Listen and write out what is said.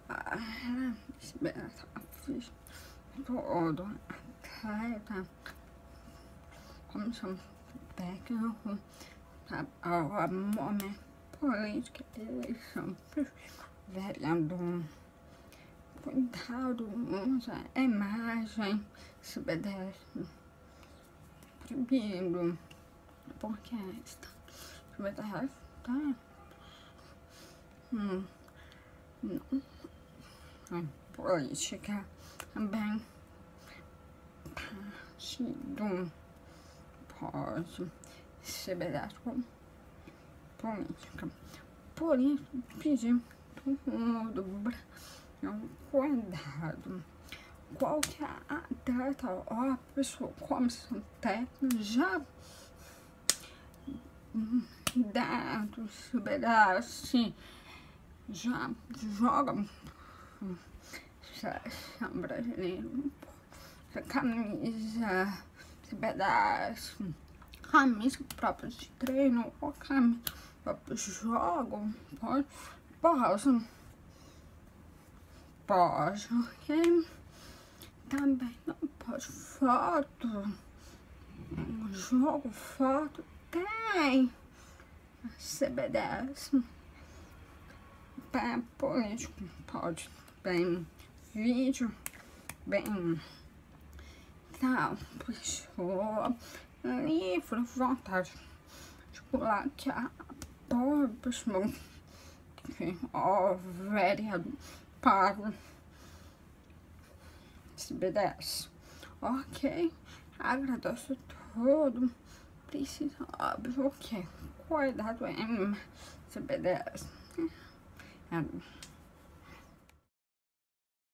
fiz todo atleta, comissão técnica, o nome, política, eleição, vereador, cuidado, usa a imagem, CBDS, proibido, porque esta CBDS tá política também, partido, pode, CBDS com política. Por isso, pedir todo Brasil cuidado. Qualquer atleta ou pessoa comissão técnica já dado CBDS já joga Seleção Brasileira, camisa CBDS, camisa própria de treino ou camisa própria de jogo, pode, ok? Também não pode foto, jogo, foto, tem CBDS, para político, pode, bem, vídeo, bem, tal, pessoa, livre, vontade, tipo lá que apoio, pessoa, ó, vereador, pago, CBDS, ok, agradeço tudo, precisa, óbvio, ok, cuidado em CBDS,